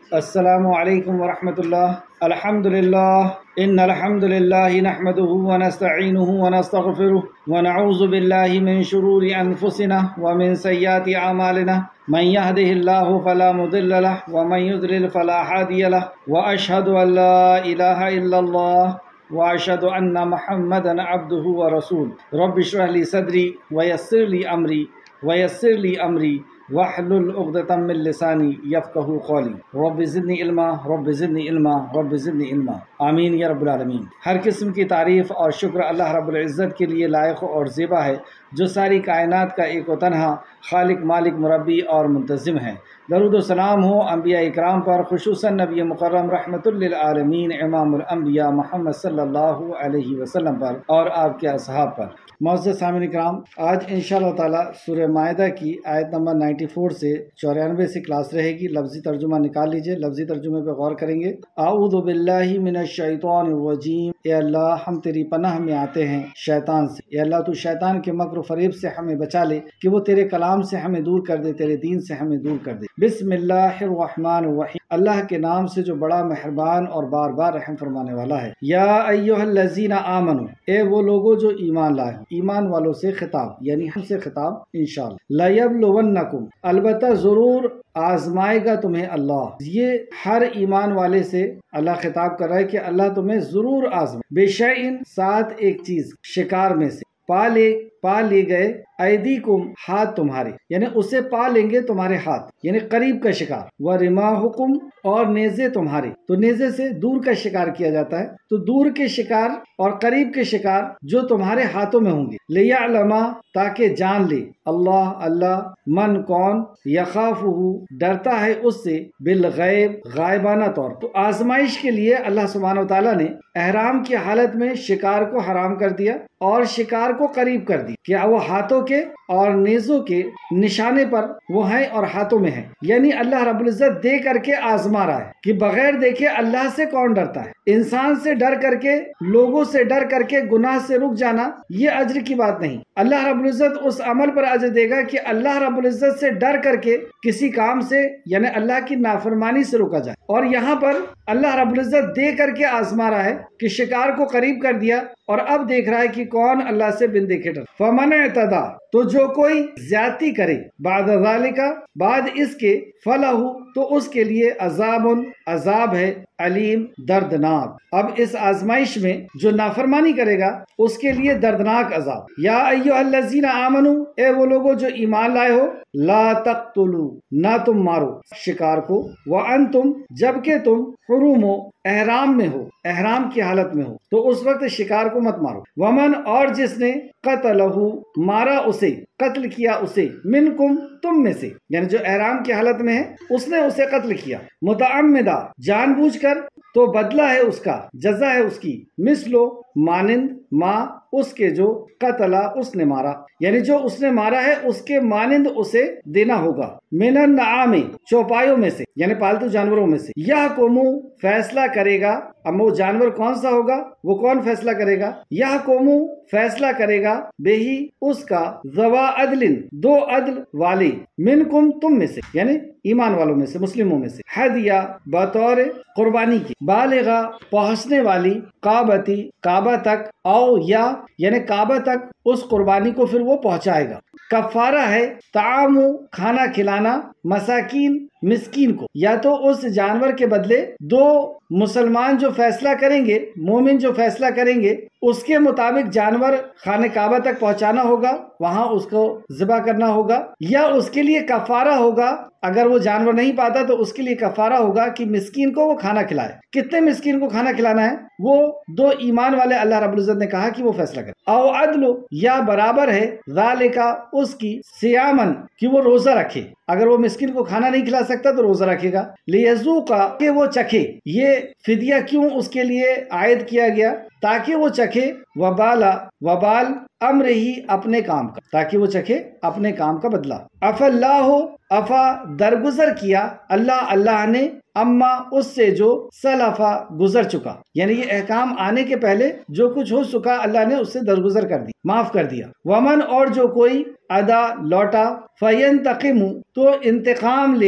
السلام علیکم ورحمۃ اللہ۔ الحمد للہ ان الحمد للہ نحمده ونستعینه ونستغفره ونعوذ باللہ من شرور انفسنا ومن سیئات اعمالنا من يهده الله فلا مضل له ومن يضلل فلا هادي له واشهد ان لا اله الا الله واشهد ان محمدا عبده ورسوله رب اشرح لي صدري ويسر لي امری واحلل عقدۃ من لسانی یفقہوا قولی رب زدنی علما رب زدنی علما رب زدنی علما آمین یا رب العالمین۔ ہر قسم کی تعریف اور شکر اللہ رب العزت کے لیے لائق اور زیبا ہے، جو ساری کائنات کا ایک و تنہا خالق، مالک، مربی اور منتظم ہے۔ درود و سلام ہو انبیاء اکرام پر، خصوصاً نبی مکرم رحمت للعالمین امام الانبیاء محمد صلی اللہ علیہ وسلم پر اور آپ کے اصحاب پر۔ معزز سامعین اکرام، آج انشاءاللہ تعالی سورہ مائدہ کی آیت نمبر 94 سے 94 سے کلاس رہے گی۔ لفظی ترجمہ نکال لیجئے، لفظی ترجمے پہ غور کریں گے۔ اعوذ باللہ من الشیطان الرجیم، اے اللہ ہم تیری پناہ میں آتے ہیں شیطان سے۔ اے اللہ تو شیطان کے مکر و فریب سے ہمیں بچا لے کہ وہ تیرے کلام سے ہمیں دور کر دے، تیرے دین سے ہمیں دور کر دے۔ بسم اللہ الرحمن الرحیم، اللہ کے نام سے جو بڑا مہربان اور بار بار رحم فرمانے والا ہے۔ یا ایھا الذین آمنوا، اے وہ لوگوں جو ایمان لائے ہو، ایمان والوں سے خطاب، یعنی ہم سے خطاب انشاءاللہ۔ لَیَبْلُوَنَّکُمْ، البتہ ضرور آزمائے گا تمہیں اللہ۔ یہ ہر ایمان والے سے اللہ خطاب کر رہا ہے کہ اللہ تمہیں ضرور آزمائے۔ بِشَیْءٍ، ساتھ ایک چیز، شکار میں سے، پا لے گئے، ایدیکم، ہاتھ تمہارے، یعنی اسے پا لیں گے تمہارے ہاتھ، یعنی قریب کا شکار۔ وَرِمَاحُکُمْ، اور نیزے تمہارے، تو نیزے سے دور کا شکار کیا جاتا ہے، تو دور کے شکار اور قریب کے شکار جو تمہارے ہاتھوں میں ہوں گے۔ لِیَعْلَمَ، تاکہ جان لے اللہ من کون، یخافہ، ڈرتا ہے اس سے، بالغیب، غائبانہ طور۔ تو آزمائش کے لیے اللہ سبحانہ وتعالیٰ نے احرام کی حالت میں شکار کو حرام کر دیا اور شکار کو قریب کر دیا کہ وہ ہاتھوں کے اور نیزوں کے نشانے پر وہ ہیں اور ہاتھوں میں ہیں، یعنی اللہ رب العزت دے کر کے آزما رہا ہے کہ بغیر دیکھے اللہ سے کون ڈرتا ہے۔ انسان سے ڈر کر کے، لوگوں سے ڈر کر کے گناہ سے رک جانا یہ اجر کی بات نہیں۔ اللہ رب العزت اس عمل پر اجر دے گا کہ اللہ رب العزت سے ڈر کر کے کسی کام سے، یعنی اللہ کی نافرمانی سے روکا جائے۔ اور یہاں پر اللہ رب العزت دے کر کے آزما رہا ہے کہ شکار کو قریب کر دیا اور اب دیکھ رہا ہے کہ کون اللہ سے بن دیکھے ڈر۔ فمن اعتدی، تو جو کوئی زیادتی کرے، بعد ذالک، بعد اس کے، فلہ، تو اس کے لیے عذاب ہے، علیم، دردناک۔ اب اس آزمائش میں جو نافرمانی کرے گا اس کے لیے دردناک عذاب۔ یا ایھا الذین آمنوا، اے وہ لوگوں جو ایمان لائے ہو، لا تقتلوا، نہ تم مارو شکار کو، وانتم، جبکہ تم حرم، احرام میں ہو، احرام کی حالت میں ہو، تو اس وقت شکار کو مت مارو۔ ومن، اور جس نے، قتلہ، مارا اسے، قتل کیا اسے، منکم، تم میں سے، یعنی جو احرام کی حالت میں ہے اس نے اسے قتل کیا، متعمدہ، جان بوجھ کر، تو بدلہ ہے اس کا، جزا ہے اس کی، مثلو، مانند، ما، اس کے جو، قتلہ، اس نے مارا، یعنی جو اس نے مارا ہے اس کے مانند اسے دینا ہوگا۔ من النعام، چوپایوں میں سے، یعنی پالتو جانوروں میں سے۔ یحکم، فیصلہ کرے گا، اب وہ جانور کون سا ہوگا، وہ کون فیصلہ کرے گا، یحکم، فیصلہ کرے گا، بہی، اس کا، ذوا عدل، دو عدل والے، منکم، تم میں سے، یعنی ایمان والوں میں سے، مسلموں میں سے، ہدیہ، بطور قربانی کی، بالغہ، پہنچنے والی، کعبتی، کعبہ تک، او، یا، یعنی کعبہ تک اس قربانی کو پھر وہ پہنچائے گا۔ کفارہ ہے، طعام، کھانا کھلانا، مساکین، مسکین کو، یا تو اس جانور کے بدلے دو مسلمان جو فیصلہ کریں گے، مومن جو فیصلہ کریں گے، اس کے مطابق جانور خانہ کعبہ تک پہنچانا ہوگا، وہاں اس کو ذبح کرنا ہوگا، یا اس کے لیے کفارہ ہوگا، اگر وہ جانور نہیں پاتا تو اس کے لیے کفارہ ہوگا کہ مسکین کو وہ کھانا کھلائے۔ کتنے مسکین کو کھانا کھلانا ہے، وہ دو ایمان والے اللہ رب العزت نے کہا کہ وہ فیصلہ کرے۔ او عدل، یا برابر ہے، ذالکا، اس کی، صیامن، کہ وہ روزہ رکھے، اگر وہ مسکین کو کھانا نہیں کھلا سکتا تو روزہ رکھے گا، لیذوقا، کہ وہ چکھے۔ یہ فدیہ کیوں اس کے لیے عائد کیا گیا، تاکہ وہ چکھے، وبال امر ہی، اپنے کام کا، تاکہ وہ چکھے اپنے کام کا بدلہ۔ اف اللہ، افا، درگزر کیا، اللہ نے، اما، اس سے جو، سلفا، گزر چکا، یعنی یہ احکام آنے کے پہلے جو کچھ ہو چکا اللہ نے اس سے درگزر کر دی، معاف کر دیا۔ ومن، اور جو کوئی، ادا، لوٹا، فینتقم، تو انتقام لے گا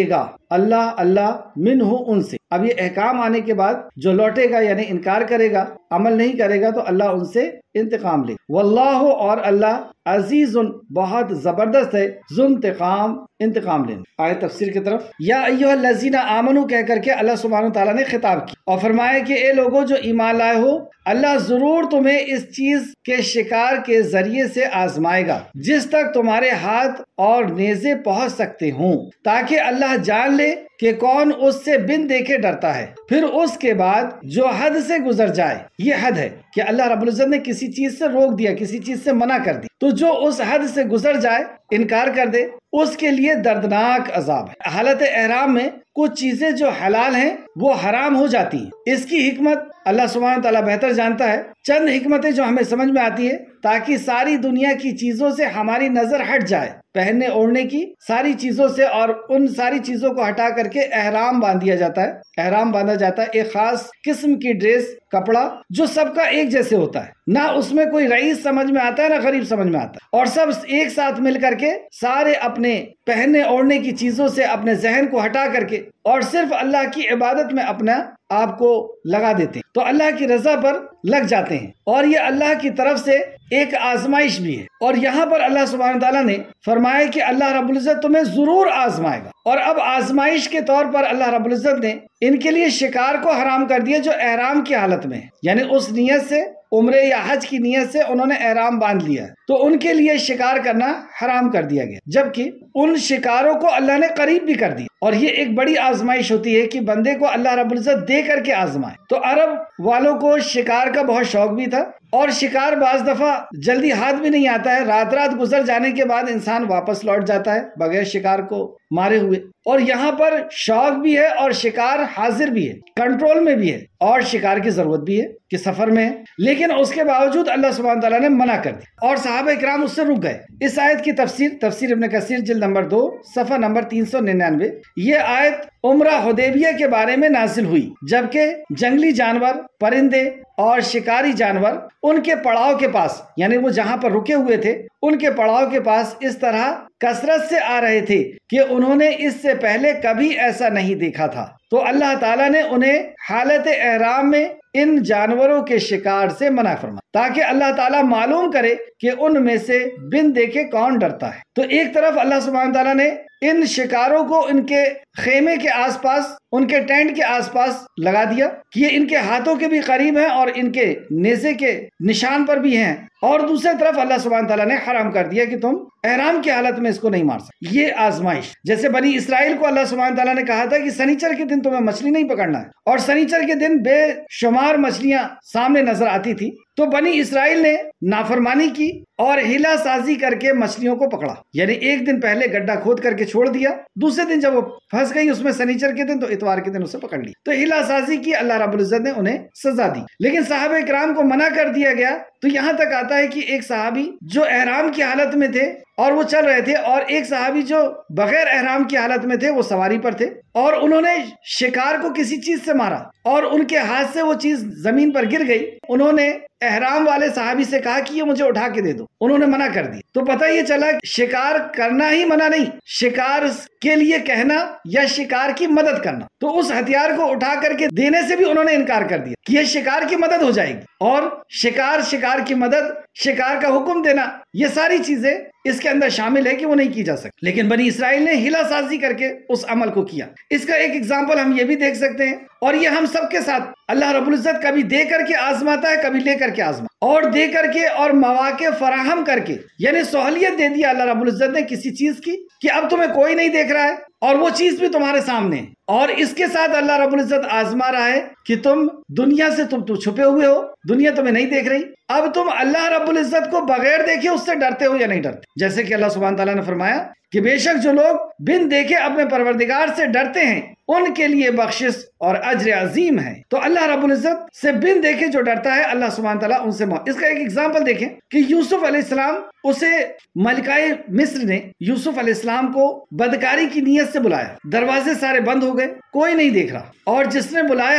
اللہ اللہ منہ ان سے. اب یہ احکام آنے کے بعد جو لوٹے گا یعنی انکار کرے گا، عمل نہیں کرے گا تو اللہ ان سے انتقام لے. واللہ اور اللہ عزیز بہت زبردست ہے، ذو انتقام انتقام لینے. آئے تفسیر کی طرف. یا ایھا الذین آمنو کہہ کر کے اللہ سبحانہ وتعالیٰ نے خطاب کی اور فرمایا کہ اے لوگوں جو ایمان لائے ہو، اللہ ضرور تمہیں اس چیز کے شکار کے ذریعے سے آزمائے گا جس تک تمہارے ہاتھ اور نیزے پہنچ سکتے ہوں، تاکہ اللہ جان لے کہ کون اس سے بن دیکھے ڈرتا ہے. پھر اس کے بعد جو حد سے گزر جائے، یہ حد ہے کہ اللہ رب العزت نے کسی چیز سے روک دیا، کسی چیز سے منع کر دی، تو جو اس حد سے گزر جائے، انکار کر دے، اس کے لیے دردناک عذاب ہے. حالت احرام میں کچھ چیزیں جو حلال ہیں وہ حرام ہو جاتی ہیں. اس کی حکمت اللہ سبحانہ تعالیٰ بہتر جانتا ہے. چند حکمتیں جو ہمیں سمجھ میں آتی ہے تاکہ ساری دنیا کی چیزوں سے ہماری نظر ہٹ جائے، پہننے اوڑھنے کی ساری چیزوں سے، اور ان ساری چیزوں کو ہٹا کر کے احرام باندھ دیا جاتا ہے. احرام باندھا جاتا ہے ایک خاص قسم کی ڈریس، کپڑا جو سب کا ایک جیسے ہوتا ہے، نہ اس میں کوئی رئیس سمجھ میں آتا ہے نہ غریب سمجھ میں آتا ہے، اور سب ایک ساتھ مل کر کے سارے اپنے پہننے اوڑھنے کی چیزوں سے اپنے ذہن کو ہٹا کر کے اور صرف اللہ کی عبادت میں اپنا آپ کو لگا دیتے ہیں، تو اللہ کی رضا پر لگ جاتے ہیں. اور یہ اللہ کی طرف سے ایک آزمائش بھی ہے. اور یہاں پر اللہ سبحانہ تعالیٰ نے فرمایا کہ اللہ رب العزت تمہیں ضرور آزمائے گا. اور اب آزمائش کے طور پر اللہ رب العزت نے ان کے لیے شکار کو حرام کر دیا جو احرام کی حالت میں ہے، یعنی اس نیت سے، عمرے یا حج کی نیت سے انہوں نے احرام باندھ لیا ہے، تو ان کے لیے شکار کرنا حرام کر دیا گیا، جبکہ ان شکاروں کو اللہ نے قریب بھی کر دیا. اور یہ ایک بڑی آزمائش ہوتی ہے کہ بندے کو اللہ رب العزت دے کر کے آزمائے. تو عرب والوں کو شکار کا بہت شوق بھی تھا، اور شکار بعض دفعہ جلدی ہاتھ بھی نہیں آتا ہے، رات رات گزر جانے کے بعد انسان واپس لوٹ جاتا ہے بغیر شکار کو مارے ہوئے. اور یہاں پر شوق بھی ہے اور شکار حاضر بھی ہے، کنٹرول میں بھی ہے، اور شکار کی ضرورت بھی ہے کہ سفر میں ہے، لیکن اس کے باوجود اللہ سبحانہ تعالیٰ نے منع کر دی اور صحابہ کرام اس سے رک گئے. اس آیت کی تفسیر ابن کثیر جلد نمبر 2 صفحہ نمبر 399. یہ آیت عمرہ حدیبیہ کے بارے میں نازل ہوئی جبکہ جنگلی جانور، پرندے اور شکاری جانور ان کے پڑاؤ کے پاس، یعنی وہ جہاں پر رکے ہوئے تھے ان کے پڑاؤ کے پاس اس طرح کثرت سے آ رہے تھے کہ انہوں نے اس سے پہلے کبھی ایسا نہیں دیکھا تھا. تو اللہ تعالیٰ نے انہیں حالت احرام میں ان جانوروں کے شکار سے منع فرمایا تاکہ اللہ تعالیٰ معلوم کرے کہ ان میں سے بن دیکھے کون ڈرتا ہے. تو ایک طرف اللہ سبحانہ تعالیٰ نے ان شکاروں کو ان کے خیمے کے آس پاس، ان کے ٹینٹ کے آس پاس لگا دیا کہ یہ ان کے ہاتھوں کے بھی قریب ہیں اور ان کے نیزے کے نشان پر بھی ہیں، اور دوسری طرف اللہ سبحانہ تعالیٰ نے حرام کر دیا کہ تم احرام کی حالت میں اس کو نہیں مار سکتے. یہ آزمائش، جیسے بنی اسرائیل کو اللہ سبحانہ تعالیٰ نے کہا تھا کہ سنیچر کے دن تمہیں مچھلی نہیں پکڑنا ہے، اور سنیچر کے دن بے شمار مچھلیاں سامنے نظر آتی تھی، تو بنی اسرائیل نے نافرمانی کی اور ہلا سازی کر کے مچھلیوں کو پکڑا. یعنی ایک دن پہلے گڈھا کھود کر کے چھوڑ دیا، دوسرے دن جب وہ پھنس گئی اس میں سنیچر کے دن، تو اتوار کے دن اسے پکڑ لی. تو ہلا سازی کی، اللہ رب العزت نے انہیں سزا دی. لیکن صحابہ کرام کو منع کر دیا گیا. تو یہاں تک آتا ہے کہ ایک صحابی جو احرام کی حالت میں تھے اور وہ چل رہے تھے، اور ایک صحابی جو بغیر احرام کی حالت میں تھے وہ سواری پر تھے، اور انہوں نے شکار کو کسی چیز سے مارا اور ان کے ہاتھ سے وہ چیز زمین پر گر گئی. انہوں نے احرام والے صحابی سے کہا کہ یہ مجھے اٹھا کے دے دو، انہوں نے منع کر دی. تو پتہ یہ چلا شکار کرنا ہی منع نہیں، شکار کے لیے کہنا یا شکار کی مدد کرنا. تو اس ہتھیار کو اٹھا کر کے دینے سے بھی انہوں نے انکار کر دیا کہ یہ شکار کی مدد ہو جائے گی، اور شکار کی مدد، شکار کا حکم دینا، یہ ساری چیزیں اس کے اندر شامل ہے کہ وہ نہیں کی جا سکتی. لیکن بنی اسرائیل نے ہلا سازی کر کے اس عمل کو کیا. اس کا ایک اگزامپل ہم یہ بھی دیکھ سکتے ہیں، اور یہ ہم سب کے ساتھ اللہ رب العزت کبھی دے کر کے آزماتا ہے، کبھی لے کر کے آزماتا، اور دے کر کے اور مواقع فراہم کر کے، یعنی سہولیت دے دیا اللہ رب العزت نے کسی چیز کی کہ اب تمہیں کوئی نہیں دیکھ رہا ہے اور وہ چیز بھی تمہارے سامنے ہے، اور اس کے ساتھ اللہ رب العزت آزما رہا ہے کہ تم دنیا سے تم چھپے ہوئے ہو، دنیا تمہیں نہیں دیکھ رہی، اب تم اللہ رب العزت کو بغیر دیکھے اس سے ڈرتے ہو یا نہیں ڈرتے. جیسے کہ اللہ سبحانہ تعالیٰ نے فرمایا کہ بے شک جو لوگ بن دیکھے اپنے پروردگار سے ڈرتے ہیں ان کے لیے بخشش اور اجر عظیم ہے. تو اللہ رب العزت سے بن دیکھے جو ڈرتا ہے اللہ سبحانہ تعالیٰ ان سے اس کا ایک ایگزامپل دیکھیں کہ یوسف علیہ السلام، اسے ملکہ مصر نے یوسف علیہ السلام کو بدکاری کی نیت سے بلایا، دروازے سارے بند ہو گئے، کوئی نہیں دیکھ رہا، اور جس نے بلایا ہے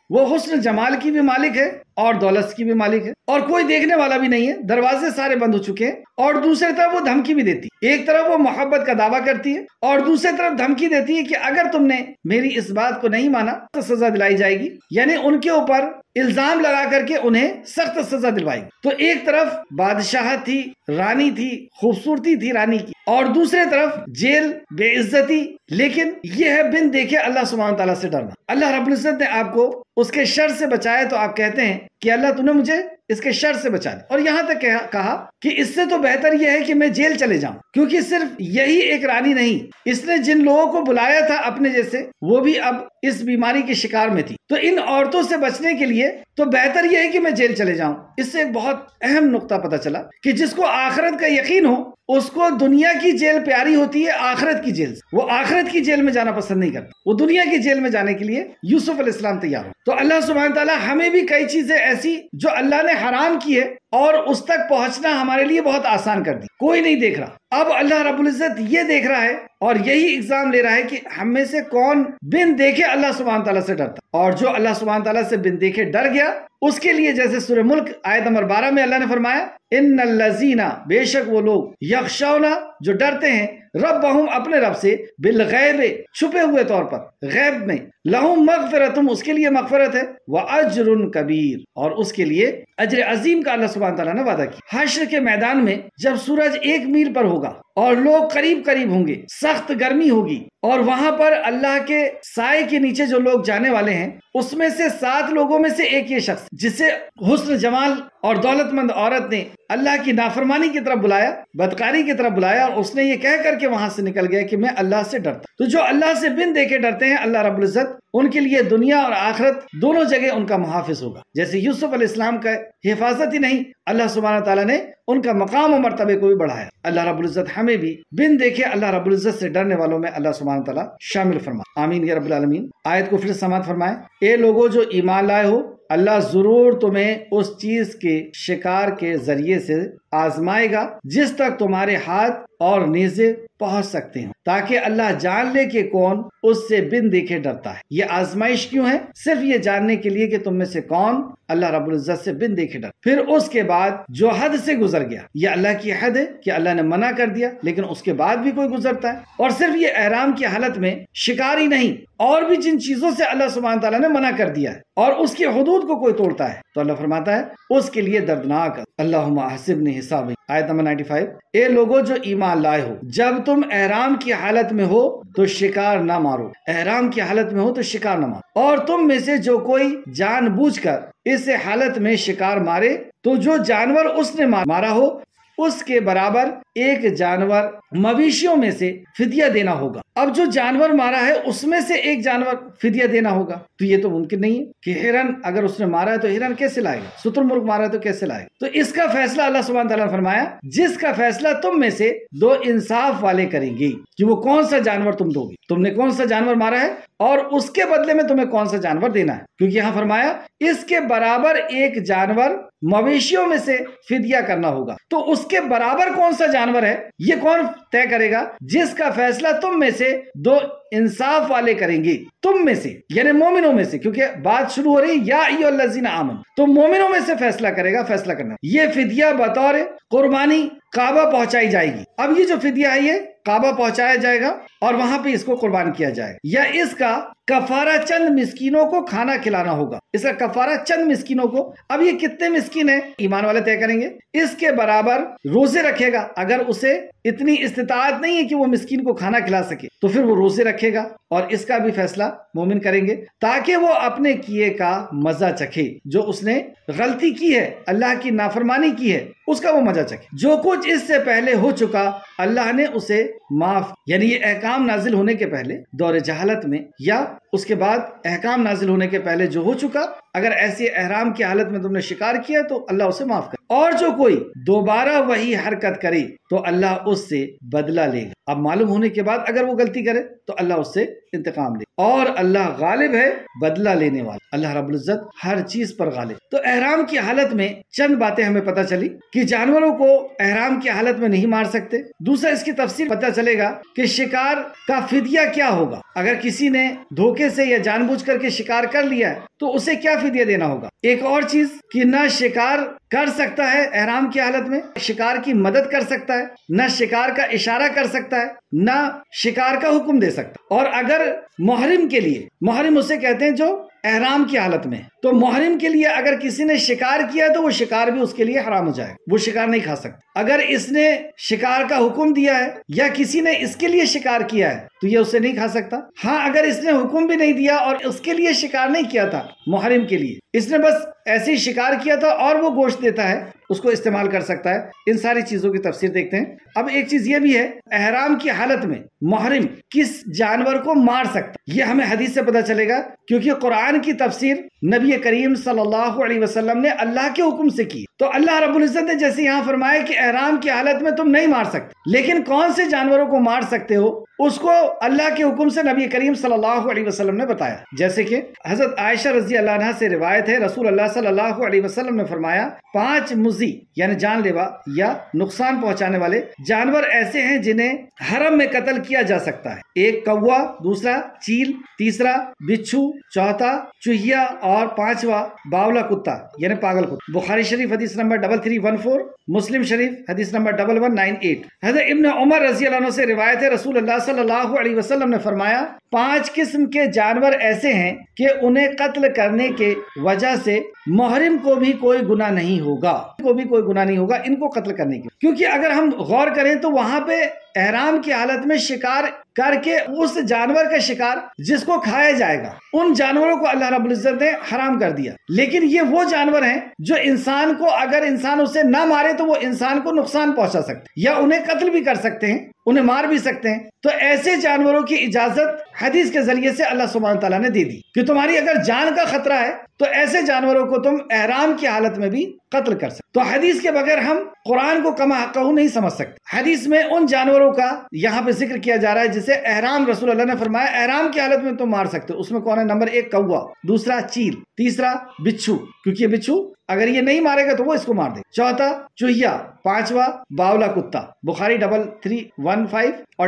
وہ حسن جمال کی بھی مالک ہے اور دولت کی بھی مالک ہے، اور کوئی دیکھنے والا بھی نہیں ہے، دروازے سارے بند ہو چکے ہیں۔ اور دوسری طرف وہ دھمکی بھی دیتی ہے، ایک طرف وہ محبت کا دعویٰ کرتی ہے اور دوسری طرف دھمکی دیتی ہے کہ اگر تم نے میری اس بات کو نہیں مانا تو سزا دلائی جائے گی، یعنی ان کے اوپر الزام لگا کر کے انہیں سخت سزا دلوائی گی۔ تو ایک طرف بادشاہت تھی، رانی تھی، خوبصورتی تھی رانی کی، اور دوسرے طرف جیل، بے عزتی، لیکن یہ ہے بن دیکھے اللہ سبحانہ تعالیٰ سے ڈرنا۔ اللہ رب العزت نے آپ کو اس کے شر سے بچایا تو آپ کہتے ہیں کہ اللہ تو نے مجھے اس کے شر سے بچا دیا، اور یہاں تک کہا کہ اس سے تو بہتر یہ ہے کہ میں جیل چلے جاؤں، کیونکہ صرف یہی ایک رانی نہیں، اس نے جن لوگوں کو بلایا تھا اپنے جیسے وہ بھی اب اس بیماری کے شکار میں تھی، تو ان عورتوں سے بچنے کے لیے تو بہتر یہ ہے کہ میں جیل چلے جاؤں۔ اس سے ایک بہت اہم نقطہ پتہ چلا کہ جس کو آخرت کا یقین ہو اس کو دنیا کی جیل پیاری ہوتی ہے آخرت کی جیل سے، وہ آخرت کی جیل میں جانا پسند نہیں کرتا، وہ دنیا کی جیل میں جانے کے لیے یوسف علیہ السلام تیار ہو۔ تو اللہ سبحانہ تعالیٰ ہمیں بھی کئی چیزیں ایسی جو اللہ نے حرام کی ہے اور اس تک پہنچنا ہمارے لیے بہت آسان کر دی، کوئی نہیں دیکھ رہا۔ اب اللہ رب العزت یہ دیکھ رہا ہے اور یہی ایگزام لے رہا ہے کہ ہم میں سے کون بن دیکھے اللہ سبحانہ تعالیٰ سے ڈرتا، اور جو اللہ سبحانہ تعالیٰ سے بن دیکھے ڈر گیا اس کے لیے جیسے سورہ ملک آیت نمبر 12 میں اللہ نے فرمایا ان الذین، بے شک وہ لوگ، یخشون، جو ڈرتے ہیں، ربہم، اپنے رب سے، بالغیب، چھپے ہوئے طور پر، غیب میں، لہم مغفرتم، اس کے لیے مغفرت ہے، واجر کبیر، اور اس کے لیے اجر عظیم کا اللہ سبحانہ تعالیٰ نے وعدہ کیا۔ حشر کے میدان میں جب سورج 1 میل پر ہوگا اور لوگ قریب قریب ہوں گے، سخت گرمی ہوگی، اور وہاں پر اللہ کے سائے کے نیچے جو لوگ جانے والے ہیں اس میں سے 7 لوگوں میں سے ایک یہ شخص جسے حسن جمال اور دولت مند عورت نے اللہ کی نافرمانی کی طرف بلایا، بدکاری کی طرف بلایا، اور اس نے یہ کہہ کر کے وہاں سے نکل گیا کہ میں اللہ سے ڈرتا۔ تو جو اللہ سے بن دیکھے ڈرتے ہیں، اللہ رب العزت ان کے لیے دنیا اور آخرت دونوں جگہ ان کا محافظ ہوگا۔ جیسے یوسف علیہ السلام کا حفاظت ہی نہیں، اللہ سبحانہ تعالیٰ نے ان کا مقام و مرتبے کو بھی بڑھایا۔ اللہ رب العزت ہمیں بھی بن دیکھے اللہ رب العزت سے ڈرنے والوں میں اللہ سبحانہ تعالیٰ شامل فرمائے، آمین یا رب العالمین۔ آیت کو پھر سماعت فرمائیں۔ اے لوگوں جو ایمان لائے ہو، اللہ ضرور تمہیں اس چیز کے شکار کے ذریعے سے آزمائے گا جس تک تمہارے ہاتھ اور نیزے پہنچ سکتے ہیں، تاکہ اللہ جان لے کہ کون اس سے بن دیکھے ڈرتا ہے۔ یہ آزمائش کیوں ہے؟ صرف یہ جاننے کے لیے کہ تم میں سے کون اللہ رب العزت سے بن دیکھے ڈرتا۔ پھر اس کے بعد جو حد سے گزر گیا، یہ اللہ کی حد ہے کہ اللہ نے منع کر دیا، لیکن اس کے بعد بھی کوئی گزرتا ہے، اور صرف یہ احرام کی حالت میں شکار ہی نہیں، اور بھی جن چیزوں سے اللہ سبحانہ تعالیٰ نے منع کر دیا ہے اور اس کی حدود کو کوئی توڑتا ہے تو اللہ فرماتا ہے اس کے لیے دردناک۔ اللہم احسبنی حسابی، آیت نمبر 95۔ اے لوگوں جو ایمان لائے ہو، جب تم احرام کی حالت میں ہو تو شکار نہ مارو، احرام کی حالت میں ہو تو شکار نہ مارو، اور تم میں سے جو کوئی جان بوجھ کر اس حالت میں شکار مارے تو جو جانور اس نے مارا ہو اس کے برابر ایک جانور مویشیوں میں سے فدیہ دینا ہوگا۔ اب جو جانور مارا ہے اس میں سے ایک جانور فدیہ دینا ہوگا، تو یہ تو ممکن نہیں ہے کہ ہرن اگر اس نے مارا ہے تو ہرن کیسے لائے گا، شتر مرغ مارا ہے تو کیسے لائے گا؟ تو اس کا فیصلہ اللہ سبحانہ تعالیٰ نے فرمایا جس کا فیصلہ تم میں سے 2 انصاف والے کریں گے کہ وہ کون سا جانور تم دو گے، تم نے کون سا جانور مارا ہے اور اس کے بدلے میں تمہیں کون سا جانور دینا ہے، کیونکہ یہاں فرمایا اس کے برابر ایک جانور مویشیوں میں سے فدیہ کرنا ہوگا۔ تو اس کے برابر کون سا جانور ہے یہ کون طے کرے گا؟ جس کا فیصلہ تم میں سے 2 انصاف والے کریں گے، تم میں سے یعنی مومنوں میں سے، کیونکہ بات شروع ہو رہی یا ایھا الذین آمنوا، تو مومنوں میں سے فیصلہ کرے گا، فیصلہ کرنا۔ یہ فدیہ بطور قربانی کعبہ پہنچائی جائے گی۔ اب یہ جو فدیہ ہے یہ کعبہ پہنچایا جائے گا اور وہاں پہ اس کو قربان کیا جائے گا، یا اس کا کفارہ چند مسکینوں کو کھانا کھلانا ہوگا۔ اس کا کفارہ چند مسکینوں کو، اب یہ کتنے مسکین ہیں ایمان والے طے کریں گے۔ اس کے برابر روزے رکھے گا، اگر اسے اتنی استطاعت نہیں ہے کہ وہ مسکین کو کھانا کھلا سکے تو پھر وہ روزے رکھے گا، اور اس کا بھی فیصلہ مومن کریں گے تاکہ وہ اپنے کیے کا مزہ چکھے۔ جو اس نے غلطی کی ہے، اللہ کی نافرمانی کی ہے، اس کا وہ مزہ چکھے۔ جو کچھ اس سے پہلے ہو چکا اللہ نے اسے معاف، یعنی یہ احکام نازل ہونے کے پہلے دور جہالت میں یا اس کے بعد احکام نازل ہونے کے پہلے جو ہو چکا، اگر ایسی احرام کی حالت میں تم نے شکار کیا تو اللہ اسے معاف کرے، اور جو کوئی دوبارہ وہی حرکت کرے تو اللہ اس سے بدلہ لے گا۔ اب معلوم ہونے کے بعد اگر وہ غلطی کرے تو اللہ اس سے انتقام لے، اور اللہ غالب ہے بدلہ لینے والا، اللہ رب العزت ہر چیز پر غالب۔ تو احرام کی حالت میں چند باتیں ہمیں پتہ چلی کہ جانوروں کو احرام کی حالت میں نہیں مار سکتے۔ دوسرا، اس کی تفصیل پتہ چلے گا کہ شکار کا فدیہ کیا ہوگا، اگر کسی نے دھوکے سے یا جان بوجھ کر کے شکار کر لیا ہے تو اسے کیا فدیہ دینا ہوگا۔ ایک اور چیز کہ نہ شکار کر سکتا ہے احرام کی حالت میں، شکار کی مدد کر سکتا ہے، نہ شکار کا اشارہ کر سکتا ہے، نہ شکار کا حکم دے سکتا۔ اور اگر محرم کے لیے، محرم اسے کہتے ہیں جو احرام کی حالت میں، تو محرم کے لیے اگر کسی نے شکار کیا تو وہ شکار بھی اس کے لیے حرام ہو جائے گا، وہ شکار نہیں کھا سکتا۔ اگر اس نے شکار کا حکم دیا ہے یا کسی نے اس کے لیے شکار کیا ہے تو یہ اسے نہیں کھا سکتا۔ ہاں، اگر اس نے حکم بھی نہیں دیا اور اس کے لیے شکار نہیں کیا تھا، محرم کے لیے اس نے بس ایسے ہی شکار کیا تھا اور وہ گوشت دیتا ہے، اس کو استعمال کر سکتا ہے۔ ان ساری چیزوں کی تفسیر دیکھتے ہیں۔ اب ایک چیز یہ بھی ہے، احرام کی حالت میں محرم کس جانور کو مار سکتا، یہ ہمیں حدیث سے پتہ چلے گا، کیونکہ قرآن کی تفسیر نبی کریم صلی اللہ علیہ وسلم نے اللہ کے حکم سے کی۔ تو اللہ رب العزت نے جیسے یہاں فرمایا کہ احرام کی حالت میں تم نہیں مار سکتے، لیکن کون سے جانوروں کو مار سکتے ہو اس کو اللہ کے حکم سے نبی کریم صلی اللہ علیہ وسلم نے بتایا۔ جیسے کہ حضرت عائشہ رضی اللہ عنہا سے روایت ہے، رسول اللہ صلی اللہ علیہ وسلم نے فرمایا 5 مضی یعنی جان لیوا یا نقصان پہنچانے والے جانور ایسے ہیں جنہیں حرم میں قتل کیا جا سکتا ہے۔ ایک کوا، دوسرا چیل، تیسرا بچھو، چوتھا چوہیا اور 5واں باولا کتا یعنی پاگل کتا۔ بخاری شریف حدیث نمبر 3314، مسلم شریف حدیث نمبر 1198۔ حضرت ابن عمر رضی اللہ عنہ سے روایت ہے، رسول اللہ صلی اللہ علیہ وسلم نے فرمایا 5 قسم کے جانور ایسے ہیں کہ انہیں قتل کرنے کے وجہ سے محرم کو بھی کوئی گناہ نہیں ہوگا، ان کو قتل کرنے کے، کیونکہ اگر ہم غور کریں تو وہاں پہ احرام کی حالت میں شکار کر کے اس جانور کا شکار جس کو کھایا جائے گا، ان جانوروں کو اللہ رب العزت نے حرام کر دیا۔ لیکن یہ وہ جانور ہیں جو انسان کو، اگر انسان اسے نہ مارے تو وہ انسان کو نقصان پہنچا سکتے یا انہیں قتل بھی کر سکتے ہیں، انہیں مار بھی سکتے ہیں۔ تو ایسے جانوروں کی اجازت حدیث کے ذریعے سے اللہ سبحانہ تعالیٰ نے دے دی کہ تمہاری اگر جان کا خطرہ ہے تو ایسے جانوروں کو تم احرام کی حالت میں بھی قتل کر سکتے۔ تو حدیث کے بغیر ہم قرآن کو کما حقہ نہیں سمجھ سکتے۔ حدیث میں ان جانوروں کا یہاں پہ ذکر کیا جا رہا ہے جسے احرام، رسول اللہ نے فرمایا احرام کی حالت میں تم مار سکتے ہو۔ اس میں کون ہے؟ نمبر 1 کوا، دوسرا چیل، تیسرا بچھو، کیونکہ یہ بچھو اگر یہ نہیں مارے گا تو وہ اس کو مار دے، چوتھا چوہیا، 5واں باولا کتا، بخاری 3315 اور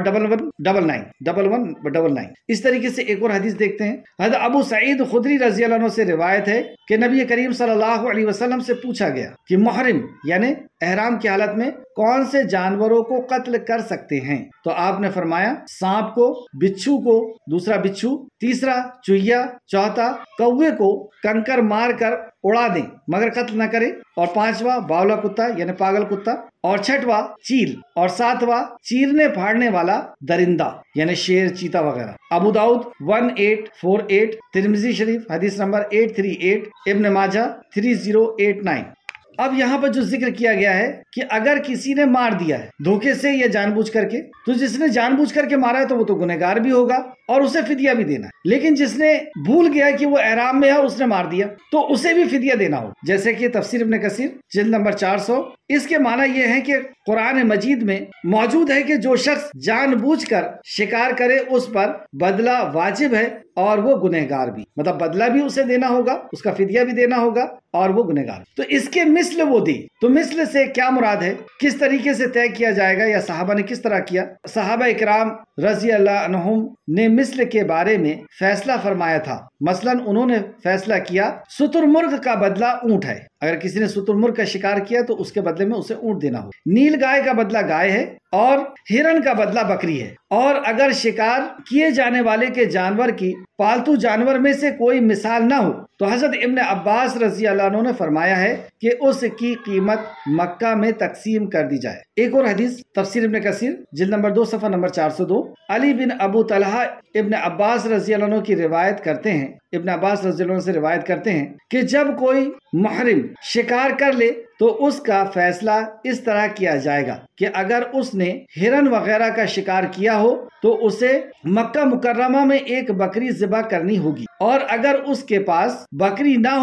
1199۔ اس طریقے سے ایک اور حدیث دیکھتے ہیں، حضرت ابو سعید خدری رضی اللہ عنہ سے روایت ہے کہ نبی کریم صلی اللہ علیہ وسلم سے پوچھا گیا کہ محرم یعنی احرام کی حالت میں کون سے جانوروں کو قتل کر سکتے ہیں، تو آپ نے فرمایا سانپ کو، بچھو کو، دوسرا بچھو، تیسرا چوہیا، چوتھا کوے کو کنکر مار کر اڑا دیں مگر قتل نہ کرے، اور 5واں باولا کتا یعنی پاگل کتا، اور 6واں چیل، اور 7واں چیرنے پھاڑنے والا درندہ یعنی شیر، چیتا وغیرہ۔ ابو داؤد 1848، ترمذی شریف حدیث نمبر 838، ابن ماجہ 3089۔ اب یہاں پر جو ذکر کیا گیا ہے کہ اگر کسی نے مار دیا ہے دھوکے سے یا جان بوجھ کر کے، تو جس نے جان بوجھ کر کے مارا ہے تو وہ تو گنہگار بھی ہوگا اور اسے فدیہ بھی دینا ہے، لیکن جس نے بھول گیا کہ وہ احرام میں ہے اس نے مار دیا تو اسے بھی فدیہ دینا ہو، جیسے کہ تفسیر ابن کثیر جلد نمبر 400۔ اس کے معنی یہ ہے کہ قرآن مجید میں موجود ہے کہ جو شخص جان بوجھ کر شکار کرے اس پر بدلہ واجب ہے اور وہ گنہگار بھی، مطلب بدلہ بھی اسے دینا ہوگا، اس کا فدیہ بھی دینا ہوگا اور وہ گنہگار۔ تو اس کے مثل وہ دی، تو مثل سے کیا مراد ہے، کس طریقے سے طے کیا جائے گا یا صحابہ نے کس طرح کیا؟ صحابہ اکرام رضی اللہ عنہم نے مثل کے بارے میں فیصلہ فرمایا تھا۔ مثلا انہوں نے فیصلہ کیا ستر مرغ کا بدلہ اونٹ ہے، اگر کسی نے ستر مرغ کا شکار کیا تو اس کے بدلے میں اسے اونٹ دینا ہو، نیل گائے کا بدلہ گائے ہے اور ہرن کا بدلہ بکری ہے، اور اگر شکار کیے جانے والے کے جانور کی پالتو جانور میں سے کوئی مثال نہ ہو تو حضرت ابن عباس رضی اللہ عنہ نے فرمایا ہے کہ اس کی قیمت مکہ میں تقسیم کر دی جائے۔ ایک اور حدیث تفسیر ابن کثیر جلد نمبر 2 صفحہ نمبر 402، علی بن ابو طلحہ ابن عباس رضی اللہ عنہ کی روایت کرتے ہیں، ابن عباس رضی اللہ عنہ سے روایت کرتے ہیں کہ جب کوئی محرم شکار کر لے تو اس کا فیصلہ اس طرح کیا جائے گا کہ اگر اس نے ہرن وغیرہ کا شکار کیا ہو تو اسے مکہ مکرمہ میں ایک بکری ذبح کرنی ہوگی، اور اگر اس کے پاس بکری نہ ہو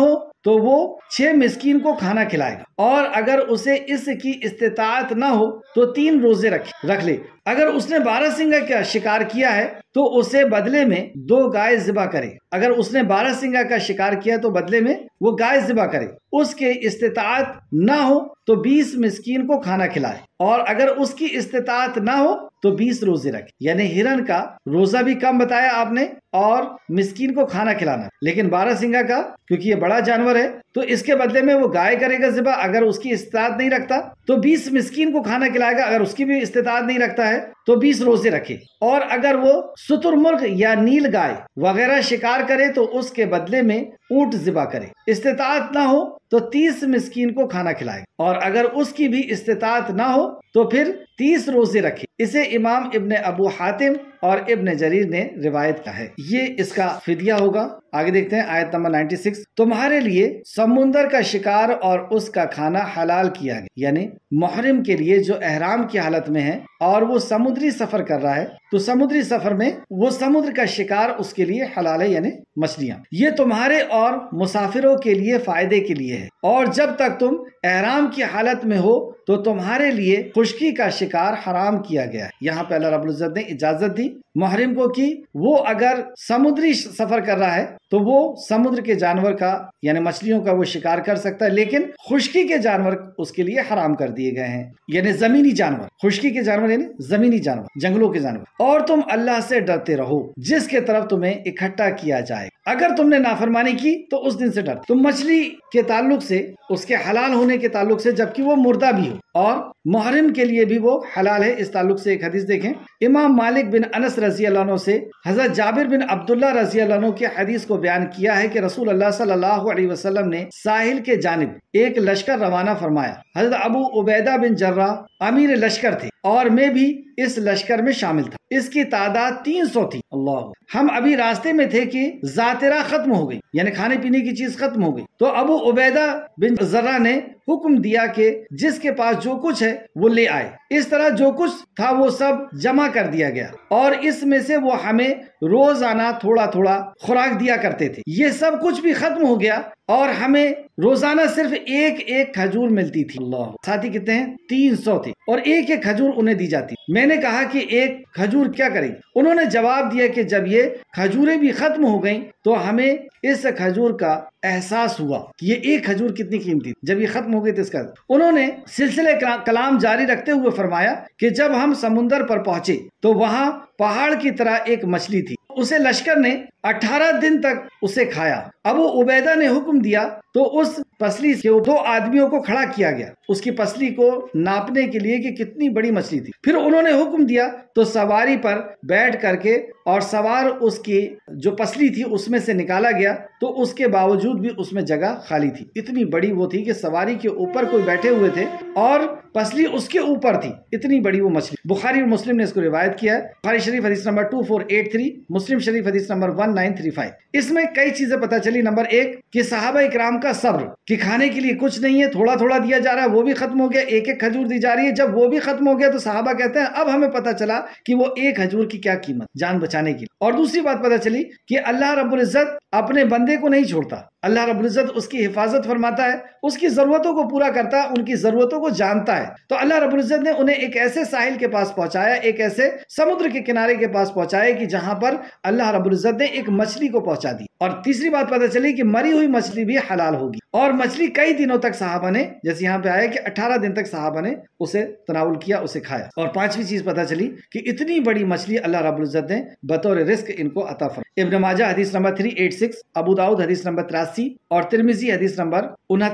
تو وہ 6 مسکین کو کھانا کھلائے گا، اور اگر اسے اس کی استطاعت نہ ہو تو 3 روزے رکھ لے۔ اگر اس نے 12 سنگا کا شکار کیا ہے تو اسے بدلے میں 2 گائے ذبح کرے۔ اگر اس نے 12 سنگا کا شکار کیا تو بدلے میں وہ گائے ذبح کرے۔ اس کے استطاعت نہ ہو تو 20 مسکین کو کھانا کھلائے، اور اگر اس کی استطاعت نہ ہو تو 20 روزے رکھے۔ یعنی ہرن کا روزہ بھی کم بتایا آپ نے، اور مسکین کو کھانا کھلانا، لیکن 12 سنگا کا کیونکہ یہ بڑا جانور ہے تو اس کے بدلے میں وہ گائے کرے گا ذبح۔ اگر اس کی استطاعت نہیں رکھتا تو 20 مسکین کو کھانا کھلائے گا، اگر اس کی بھی استطاعت نہیں رکھتا ہے تو 20 روزے رکھے۔ اور اگر وہ شتر مرغ یا نیل گائے وغیرہ شکار کرے تو اس کے بدلے میں اونٹ ذبح کرے۔ استطاعت نہ ہو تو 30 مسکین کو کھانا کھلائے، اور اگر اس کی بھی استطاعت نہ ہو تو پھر 30 روزے رکھے۔ اسے امام ابن ابو حاتم اور ابن جریر نے روایت کیا ہے۔ یہ اس کا فدیہ ہوگا۔ آگے دیکھتے ہیں آیت نمبر 96۔ تمہارے لیے سمندر کا شکار اور اس کا کھانا حلال کیا گیا، یعنی محرم کے لیے جو احرام کی حالت میں ہے اور وہ سمندری سفر کر رہا ہے تو سمندری سفر میں وہ سمندر کا شکار اس کے لیے حلال ہے، یعنی مچھلیاں۔ یہ تمہارے اور مسافروں کے لیے فائدے کے لیے ہے، اور جب تک تم احرام کی حالت میں ہو تو تمہارے لیے خشکی کا شکار حرام کیا گیا ہے۔ یہاں پہ اللہ رب العزت نے اجازت دی محرم کو کہ وہ اگر سمندری سفر کر رہا ہے تو وہ سمندر کے جانور کا یعنی مچھلیوں کا وہ شکار کر سکتا ہے، لیکن خشکی کے جانور اس کے لیے حرام کر دیے گئے ہیں، یعنی زمینی جانور۔ خشکی کے جانور یعنی زمینی جانور، جنگلوں کے جانور۔ اور تم اللہ سے ڈرتے رہو جس کے طرف تمہیں اکٹھا کیا جائے۔ اگر تم نے نافرمانی کی تو اس دن سے ڈر۔ تم مچھلی کے تعلق سے، اس کے حلال ہونے کے تعلق سے، جبکہ وہ مردہ بھی ہو، اور محرم کے لیے بھی وہ حلال ہے۔ اس تعلق سے ایک حدیث دیکھیں، امام مالک بن انس رضی اللہ عنہ سے حضرت جابر بن عبداللہ رضی اللہ عنہ کی حدیث کو بیان کیا ہے کہ رسول اللہ صلی اللہ علیہ وسلم نے ساحل کے جانب ایک لشکر روانہ فرمایا۔ حضرت ابو عبیدہ بن جراح امیر لشکر تھے اور میں بھی اس لشکر میں شامل تھا۔ اس کی تعداد 300 تھی۔ اللہ، ہم ابھی راستے میں تھے کہ ذاترہ ختم ہو گئی، یعنی کھانے پینے کی چیز ختم ہو گئی، تو ابو عبیدہ بن جراح نے حکم دیا کہ جس کے پاس جو کچھ ہے وہ لے آئے۔ اس طرح جو کچھ تھا وہ سب جمع کر دیا گیا، اور اس میں سے وہ ہمیں روزانہ تھوڑا تھوڑا خوراک دیا کرتے تھے۔ یہ سب کچھ بھی ختم ہو گیا اور ہمیں روزانہ صرف ایک کھجور ملتی تھی۔ اللہ، ساتھی کتنے ہیں؟ 300 تھے، اور ایک کھجور انہیں دی جاتی۔ میں نے کہا کہ ایک کھجور کیا کرے گی؟ انہوں نے جواب دیا کہ جب یہ کھجوریں بھی ختم ہو گئیں تو ہمیں اس کھجور کا احساس ہوا کہ یہ ایک کھجور کتنی قیمتی، جب یہ ختم ہو گئی تو اس کا۔ انہوں نے سلسلے کلام جاری رکھتے ہوئے فرمایا کہ جب ہم سمندر پر پہنچے تو وہاں پہاڑ کی طرح ایک مچھلی تھی، اسے لشکر نے 18 دن تک اسے کھایا۔ ابو عبیدہ نے حکم دیا تو اس پسلی سے 2 آدمیوں کو کھڑا کیا گیا اس کی پسلی کو ناپنے کے لیے کہ کتنی بڑی مچھلی تھی۔ پھر انہوں نے حکم دیا تو سواری پر بیٹھ کر کے اور سوار اس کی جو پسلی تھی اس میں سے نکالا گیا تو اس کے باوجود بھی اس میں جگہ خالی تھی۔ اتنی بڑی وہ تھی کہ سواری کے اوپر کوئی بیٹھے ہوئے تھے اور پسلی اس کے اوپر تھی، اتنی بڑی وہ مچھلی۔ بخاری اور مسلم نے اس کو روایت کیا ہے۔ بخاری شریف حدیث نمبر 2483، مسلم شریف حدیث نمبر 1935۔ اس میں کئی چیزیں پتہ چلی۔ نمبر 1 کہ صحابہ اکرام کا صبر، کہ کھانے کے لیے کچھ نہیں ہے، تھوڑا تھوڑا دیا جا رہا ہے، وہ بھی ختم ہو گیا، ایک کھجور دی جا رہی ہے۔ جب وہ بھی ختم ہو گیا تو صحابہ کہتے ہیں اب ہمیں پتہ چلا کہ وہ ایک کھجور کی کیا قیمت، جان بچانے کی۔ اور دوسری بات پتہ چلی کہ اللہ رب العزت اپنے بندے کو نہیں چھوڑتا، اللہ رب العزت اس کی حفاظت فرماتا ہے، اس کی ضرورتوں کو پورا کرتا ہے، ان کی ضرورتوں کو جانتا ہے۔ تو اللہ رب العزت نے انہیں ایک ایسے ساحل کے پاس پہنچایا، ایک ایسے سمندر کے کنارے کے پاس پہنچایا کہ جہاں پر اللہ رب العزت نے ایک مچھلی کو پہنچا دی۔ اور تیسری بات پتہ چلی کہ مری ہوئی مچھلی بھی حلال ہوگی، اور مچھلی کئی دنوں تک صحابہ نے، جیسے یہاں پہ آیا کہ 18 دن تک صحابہ نے اسے تناول کیا، اسے کھایا۔ اور پانچویں چیز پتہ چلی کہ اتنی بڑی مچھلی اللہ رب العزت نے بطور رزق ان کو عطا فرمایا۔ ابن ماجہ حدیث نمبر 386، ابو داؤد حدیث نمبر 83، اور ترمذی حدیث نمبر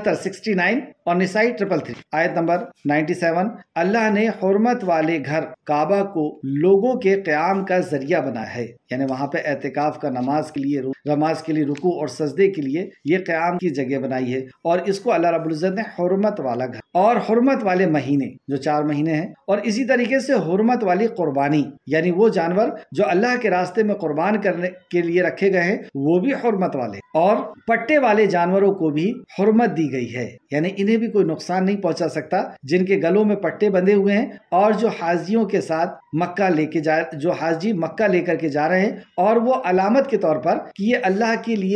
6969، اور نسائی 333۔ آیت نمبر 97۔ اللہ نے حرمت والے گھر کعبہ کو لوگوں کے قیام کا ذریعہ بنایا ہے، یعنی وہاں پہ اعتکاف کا، نماز کے لیے رکوع اور سجدے کے لیے یہ قیام کی جگہ بنائی ہے، اور اس کو اللہ رب العزت نے حرمت والا گھر اور حرمت والے مہینے جو 4 مہینے ہیں، اور اسی طریقے سے حرمت والی قربانی، یعنی وہ جانور جو اللہ کے راستے میں قربان کرنے کے لیے رکھے گئے ہیں وہ بھی حرمت والے، اور پٹے والے جانوروں کو بھی حرمت دی گئی ہے، یعنی انہیں بھی کوئی نقصان نہیں پہنچا سکتا، جن کے گلوں میں پٹے بندھے ہوئے ہیں، اور جو حاجیوں کے ساتھ جو حاجی مکہ لے کر کے جا رہے ہیں، اور وہ علامت کے طور پر کہ یہ اللہ کے لیے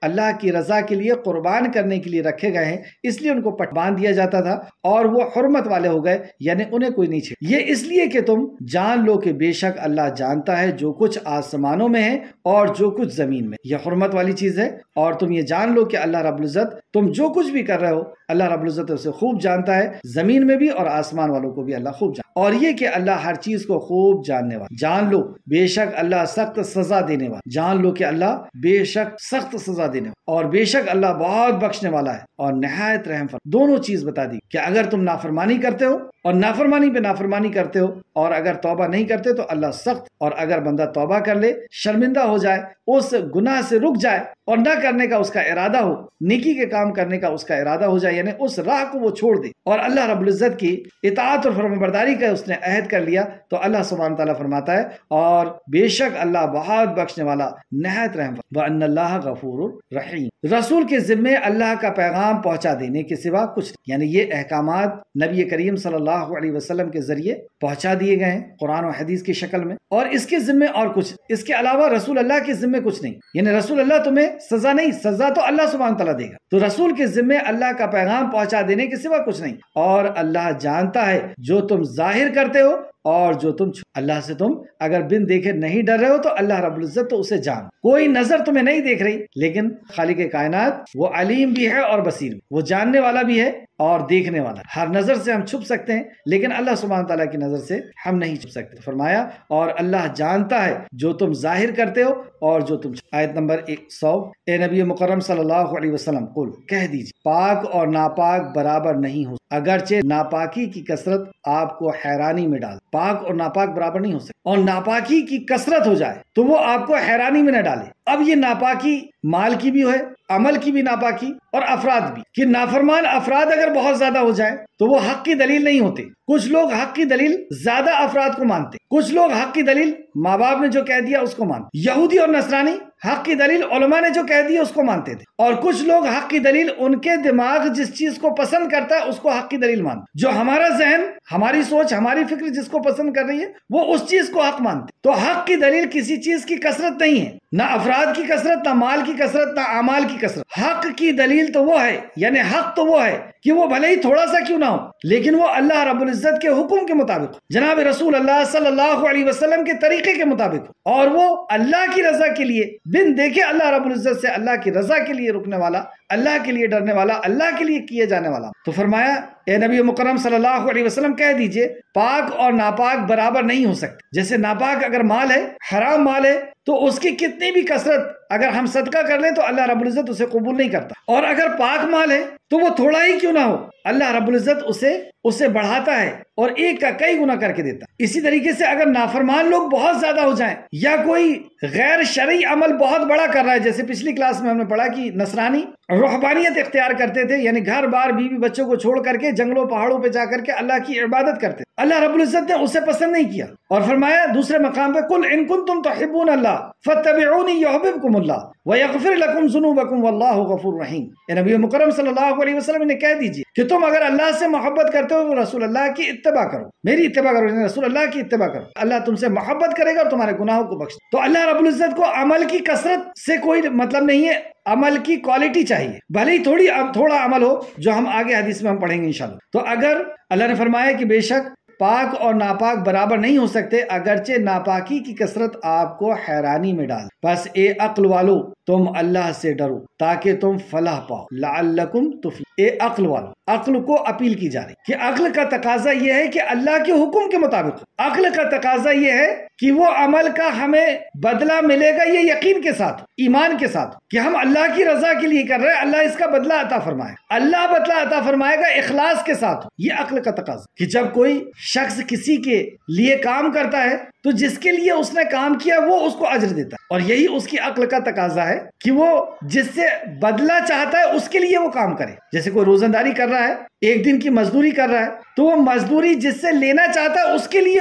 اللہ کی رضا کے لیے قربان کرنے کے لیے رکھے گئے ہیں، اس لیے ان کو پٹ باندھ دیا جاتا تھا اور وہ حرمت والے ہو گئے، یعنی انہیں کوئی نہیں چھیڑ۔ یہ اس لیے کہ تم جان لو کہ بے شک اللہ جانتا ہے جو کچھ آسمانوں میں ہے اور جو کچھ زمین میں۔ یہ حرمت والی چیز ہے، اور تم یہ جان لو کہ اللہ رب العزت تم جو کچھ بھی کر رہے ہو اللہ رب العزت اسے خوب جانتا ہے، زمین میں بھی اور آسمان والوں کو بھی اللہ خوب جانتا ہے۔ اور یہ کہ اللہ ہر چیز کو خوب جاننے والا، جان لو بے شک اللہ سخت سزا دینے والا، جان لو کہ اللہ بے شک سخت سزا دینے والا، اور بے شک اللہ بہت بخشنے والا ہے اور نہایت رحم فرما۔ دونوں چیز بتا دی کہ اگر تم نافرمانی کرتے ہو اور نافرمانی پہ نافرمانی کرتے ہو اور اگر توبہ نہیں کرتے تو اللہ سخت، اور اگر بندہ توبہ کر لے، شرمندہ ہو جائے، اس گناہ سے رک جائے اور نہ کرنے کا اس کا ارادہ ہو، نیکی کے کام کرنے کا اس کا ارادہ ہو جائے، یعنی اس راہ کو وہ چھوڑ دے اور اللہ رب العزت کی اطاعت اور فرمانبرداری کا اس نے عہد کر لیا، تو اللہ سبحانہ تعالیٰ فرماتا ہے اور بے شک اللہ بہت بخشنے والا نہایت رحم فرما، وَأَنَّ اللَّهَ غَفُورٌ رَحِيمٌ۔ رسول کے ذمے اللہ کا پیغام پہنچا دینے کے سوا کچھ نہیں، یعنی یہ احکامات نبی کریم صلی اللہ علیہ وسلم کے ذریعے پہنچا دیے گئے ہیں قرآن و حدیث کی شکل میں، اور اس کے ذمے اور کچھ، اس کے علاوہ رسول اللہ کے ذمے کچھ نہیں، یعنی رسول اللہ تمہیں سزا نہیں، سزا تو اللہ سبحانہ تعالیٰ دے گا، تو رسول کے ذمے اللہ کا پیغام پہنچا دینے کے سوا کچھ نہیں، اور اللہ جانتا ہے جو تم ظاہر کرتے ہو اور جو تم اللہ سے تم اگر بن دیکھے نہیں ڈر رہے ہو تو اللہ رب العزت تو اسے جان، کوئی نظر تمہیں نہیں دیکھ رہی، لیکن خالق کائنات وہ علیم بھی ہے اور بصیر بھی، وہ جاننے والا بھی ہے اور دیکھنے والا۔ ہر نظر سے ہم چھپ سکتے ہیں لیکن اللہ سبحانہ تعالیٰ کی نظر سے ہم نہیں چھپ سکتے۔ فرمایا اور اللہ جانتا ہے جو تم ظاہر کرتے ہو اور جو تم آیت نمبر 100 اے نبی مکرم صلی اللہ علیہ وسلم قل کہہ دیجیے پاک اور ناپاک برابر نہیں ہو، اگرچہ ناپاکی کی کثرت آپ کو حیرانی میں ڈال، پاک اور ناپاک برابر نہیں ہو سکتے، اور ناپاکی کی کثرت ہو جائے تو وہ آپ کو حیرانی میں نہ ڈالے۔ اب یہ ناپاکی مال کی بھی ہے، عمل کی بھی ناپاکی، اور افراد بھی، کہ نافرمان افراد اگر بہت زیادہ ہو جائیں تو وہ حق کی دلیل نہیں ہوتے۔ کچھ لوگ حق کی دلیل زیادہ افراد کو مانتے، کچھ لوگ حق کی دلیل ماں باپ نے جو کہہ دیا اس کو مانتے، یہودی اور نصرانی حق کی دلیل علماء نے جو کہہ دیا اس کو مانتے تھے، اور کچھ لوگ حق کی دلیل ان کے دماغ جس چیز کو پسند کرتا ہے اس کو حق کی دلیل مانتے، جو ہمارا ذہن، ہماری سوچ، ہماری فکر جس کو پسند کر رہی ہے وہ اس چیز کو حق مانتے۔ تو حق کی دلیل کسی چیز کی کثرت نہیں ہے، نہ افراد کی کثرت، نہ مال کی کثرت، نہ اعمال کی کثرت۔ حق کی دلیل تو وہ ہے، یعنی حق تو وہ ہے کہ وہ بھلے ہی تھوڑا سا کیوں نہ ہو لیکن وہ اللہ رب العزت کے حکم کے مطابق، جناب رسول اللہ صلی اللہ علیہ وسلم کے طریقے کے مطابق، اور وہ اللہ کی رضا کے لیے بن دیکھے اللہ رب العزت سے اللہ کی رضا کے لیے رکنے والا، اللہ کے لیے ڈرنے والا، اللہ کے لیے کیے جانے والا۔ تو فرمایا اے نبی مکرم صلی اللہ علیہ وسلم کہہ دیجئے پاک اور ناپاک برابر نہیں ہو سکتے۔ جیسے ناپاک اگر مال ہے، حرام مال ہے، تو اس کی کتنی بھی کثرت اگر ہم صدقہ کر لیں تو اللہ رب العزت اسے قبول نہیں کرتا، اور اگر پاک مال ہے تو وہ تھوڑا ہی کیوں نہ ہو اللہ رب العزت اسے بڑھاتا ہے اور ایک کا کئی گنا کر کے دیتا۔ اسی طریقے سے اگر نافرمان لوگ بہت زیادہ ہو جائیں یا کوئی غیر شرعی عمل بہت بڑا کر رہا ہے، جیسے پچھلی کلاس میں ہم نے پڑھا کہ نصرانی روحانیت اختیار کرتے تھے، یعنی گھر بار بیوی بچوں کو چھوڑ کر کے جنگلوں پہاڑوں پہ جا کر کے اللہ کی عبادت کرتے، اللہ رب العزت نے اسے پسند نہیں کیا، اور فرمایا دوسرے مقام پہ قل ان کنتم تحبون اللہ فاتبعونی یحببکم اللہ ویغفر لکم ذنوبکم واللہ غفور رحیم۔ اے نبی مکرم صلی اللہ علیہ وسلم نے کہہ دیجئے کہ تم اگر اللہ سے محبت کرتے ہو تو رسول اللہ کی اتباع کرو، میری اتباع کرو، یعنی رسول اللہ کی اتباع کرو، اللہ تم سے محبت کرے گا اور تمہارے گناہوں کو بخش۔ تو اللہ رب العزت کو عمل کی کثرت سے کوئی مطلب نہیں ہے، عمل کی کوالٹی چاہیے، بھلے ہی تھوڑا عمل ہو، جو ہم آگے حدیث میں ہم پڑھیں گے انشاءاللہ۔ تو اگر اللہ نے فرمایا کہ بے شک پاک اور ناپاک برابر نہیں ہو سکتے، اگرچہ ناپاکی کی کثرت آپ کو حیرانی میں ڈال، بس اے عقل والو تم اللہ سے ڈرو تاکہ تم فلاح پاؤ، لعلکم تفلحون۔ اے عقل والو، عقل کو اپیل کی جا رہی کہ عقل کا تقاضا یہ ہے کہ اللہ کے حکم کے مطابق، عقل کا تقاضا یہ ہے کہ وہ عمل کا ہمیں بدلہ ملے گا یہ یقین کے ساتھ، ایمان کے ساتھ، کہ ہم اللہ کی رضا کے لیے کر رہے ہیں، اللہ اس کا بدلہ عطا فرمائے، اللہ بدلہ عطا فرمائے گا اخلاص کے ساتھ۔ یہ عقل کا تقاضا کہ جب کوئی شخص کسی کے لیے کام کرتا ہے تو جس کے لیے اس نے کام کیا وہ اس کو اجر دیتا ہے، اور یہی اس کی عقل کا تقاضا ہے کہ وہ جس سے بدلہ چاہتا ہے اس کے لیے وہ کام کرے۔ جیسے کوئی روزہ داری کر رہا ہے، ایک دن کی مزدوری کر رہا ہے، تو وہ مزدوری جس سے لینا چاہتا ہے اس کے لیے وہ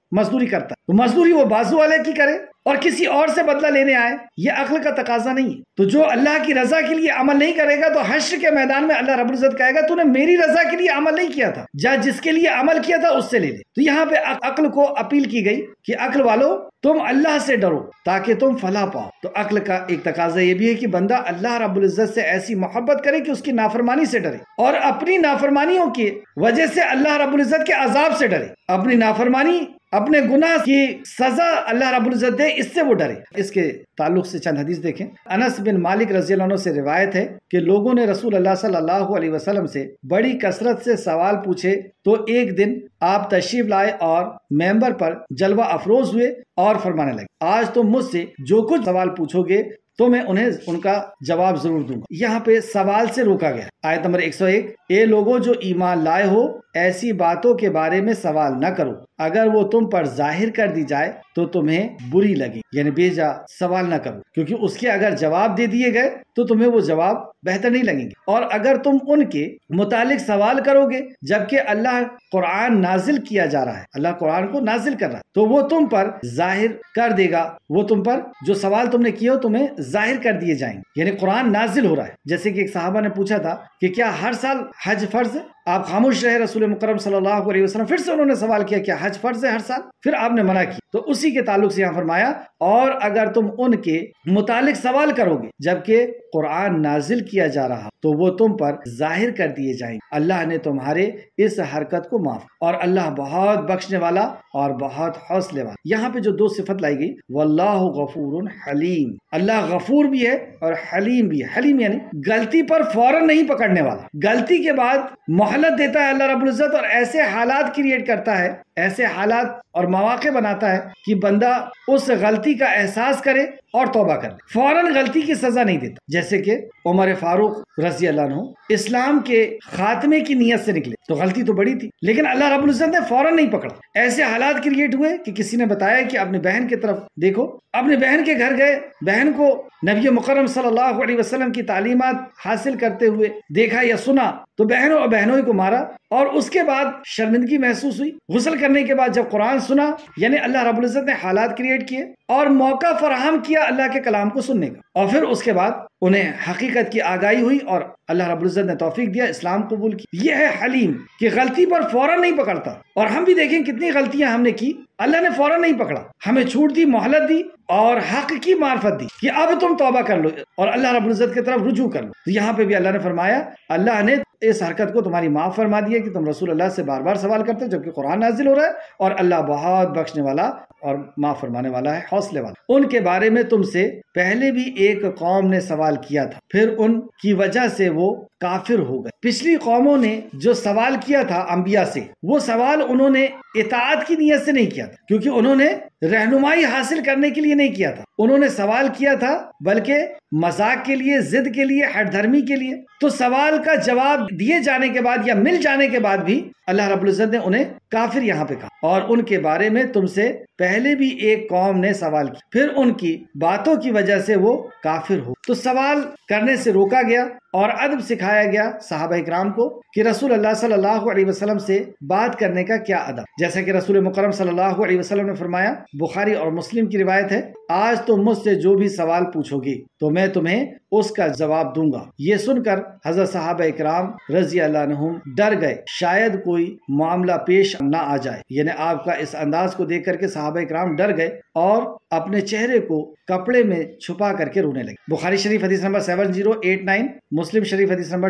مزدوری کرتا ہے تو مزدوری وہ بازو والے کی کرے اور کسی اور سے بدلہ لینے آئے، یہ عقل کا تقاضا نہیں ہے۔ تو جو اللہ کی رضا کے لیے عمل نہیں کرے گا تو حشر کے میدان میں اللہ رب العزت کہے گا تو نے میری رضا کے لیے عمل نہیں کیا تھا، جا جس کے لیے عمل کیا تھا اس سے لے لے۔ تو یہاں پہ عقل کو اپیل کی گئی کہ عقل والو تم اللہ سے ڈرو تاکہ تم فلاح پاؤ۔ تو عقل کا ایک تقاضا یہ بھی ہے کہ بندہ اللہ رب العزت سے ایسی محبت کرے کہ اس کی نافرمانی سے ڈرے اور اپنی نافرمانیوں کی وجہ سے اللہ رب العزت کے عذاب سے ڈرے، اپنی نافرمانی اپنے گناہ کی سزا اللہ رب العزت دے اس سے وہ ڈرے۔ اس کے تعلق سے چند حدیث دیکھیں۔ انس بن مالک رضی اللہ عنہ سے روایت ہے کہ لوگوں نے رسول اللہ صلی اللہ علیہ وسلم سے بڑی کثرت سے سوال پوچھے تو ایک دن آپ تشریف لائے اور ممبر پر جلوہ افروز ہوئے اور فرمانے لگے آج تم مجھ سے جو کچھ سوال پوچھو گے تو میں انہیں ان کا جواب ضرور دوں گا۔ یہاں پہ سوال سے روکا گیا۔ آیت نمبر 101، اے لوگوں جو ایمان لائے ہو ایسی باتوں کے بارے میں سوال نہ کرو، اگر وہ تم پر ظاہر کر دی جائے تو تمہیں بری لگی، یعنی بے جا سوال نہ کرو، کیونکہ اس کے اگر جواب دے دیے گئے تو تمہیں وہ جواب بہتر نہیں لگیں گے۔ اور اگر تم ان کے متعلق سوال کرو گے جبکہ اللہ قرآن نازل کیا جا رہا ہے، اللہ قرآن کو نازل کر رہا ہے، تو وہ تم پر ظاہر کر دے گا، وہ تم پر جو سوال تم نے کیے ہو تمہیں ظاہر کر دیے جائیں گے، یعنی قرآن نازل ہو رہا ہے۔ جیسے کہ ایک صحابہ نے پوچھا تھا کہ کیا ہر سال حج فرض ہے؟ آپ خاموش رہے، رسول مکرم صلی اللہ علیہ وسلم پھر سے انہوں نے سوال کیا کیا حج فرض ہے ہر سال؟ پھر آپ نے منع کی۔ تو اسی کے تعلق سے یہاں فرمایا اور اگر تم ان کے متعلق سوال کرو گے جبکہ قرآن نازل کیا جا رہا تو وہ تم پر ظاہر کر دیے جائیں گے۔ اللہ نے تمہارے اس حرکت کو معاف، اور اللہ بہت بخشنے والا اور بہت حوصلے والا۔ یہاں پہ جو دو صفت لائی گئی، واللہ غفور حلیم، اللہ غفور بھی ہے اور حلیم بھی ہے۔ حلیم یعنی غلطی پر فوراً نہیں پکڑنے والا، غلطی کے بعد مہلت دیتا ہے اللہ رب العزت اور ایسے حالات کریٹ کرتا ہے، ایسے حالات اور مواقع بناتا ہے کہ بندہ اس غلطی کا احساس کرے اور توبہ کر لے، فوراً غلطی کی سزا نہیں دیتا۔ جیسے کہ عمر فاروق رضی اللہ عنہ اسلام کے خاتمے کی نیت سے نکلے تو غلطی تو بڑی تھی لیکن اللہ رب العزت نے فوراً نہیں پکڑا۔ ایسے حالات کریٹ ہوئے کہ کسی نے بتایا کہ اپنی بہن کی طرف دیکھو، اپنی بہن کے گھر گئے، بہن کو نبی مکرم صلی اللہ علیہ وسلم کی تعلیمات حاصل کرتے ہوئے دیکھا یا سنا تو بہنوں اور بہنوئی کو مارا، اور اس کے بعد شرمندگی محسوس ہوئی۔ غسل کرنے کے بعد جب قرآن سنا، یعنی اللہ رب العزت نے حالات کریٹ کیے اور موقع فراہم کیا اللہ کے کلام کو سننے کا، اور پھر اس کے بعد انہیں حقیقت کی آگاہی ہوئی اور اللہ رب العزت نے توفیق دیا، اسلام قبول کی۔ یہ ہے حلیم کہ غلطی پر فوراً نہیں پکڑتا۔ اور ہم بھی دیکھیں کتنی غلطیاں ہم نے کی، اللہ نے فوراً نہیں پکڑا، ہمیں چھوٹ دی، مہلت دی اور حق کی معرفت دی کہ اب تم توبہ کر لو اور اللہ رب العزت کی طرف رجوع کر لو۔ تو یہاں پہ بھی اللہ نے فرمایا اللہ نے اس حرکت کو تمہاری معاف فرما دیا کہ تم رسول اللہ سے بار بار سوال کرتے ہو جبکہ قرآن نازل ہو رہا ہے، اور اللہ بہت بخشنے والا اور معاف فرمانے والا ہے، حوصلے والا۔ ان کے بارے میں تم سے پہلے بھی ایک قوم نے سوال کیا تھا، پھر ان کی وجہ سے وہ کافر ہو گئے۔ پچھلی قوموں نے جو سوال کیا تھا انبیاء سے، وہ سوال انہوں نے اطاعت کی نیت سے نہیں کیا تھا، کیونکہ انہوں نے رہنمائی حاصل کرنے کے لیے نہیں کیا تھا، انہوں نے سوال کیا تھا بلکہ مذاق کے لیے، ضد کے لیے، ہٹ دھرمی کے لیے۔ تو سوال کا جواب دیے جانے کے بعد یا مل جانے کے بعد بھی اللہ رب العزت نے انہیں کافر یہاں پہ کہا۔ اور ان کے بارے میں تم سے پہلے بھی ایک قوم نے سوال کیا، پھر ان کی باتوں کی وجہ سے وہ کافر ہو۔ تو سوال کرنے سے روکا گیا اور ادب سکھایا گیا صحابہ اکرام کو کہ رسول اللہ صلی اللہ علیہ وسلم سے بات کرنے کا کیا ادب۔ جیسا کہ رسول مکرم صلی اللہ علیہ وسلم نے فرمایا، بخاری اور مسلم کی روایت ہے، آج تم مجھ سے جو بھی سوال پوچھو گی تو میں تمہیں اس کا جواب دوں گا۔ یہ سن کر حضرت صحابہ اکرام رضی اللہ عنہم ڈر گئے شاید کوئی معاملہ پیش نہ آ جائے، یعنی آپ کا اس انداز کو دیکھ کر کے صحابہ اکرام ڈر گئے اور اپنے چہرے کو کپڑے میں چھپا کر کے رونے لگے۔ بخاری شریف حدیث نمبر 7089، مسلم شریف حدیث نمبر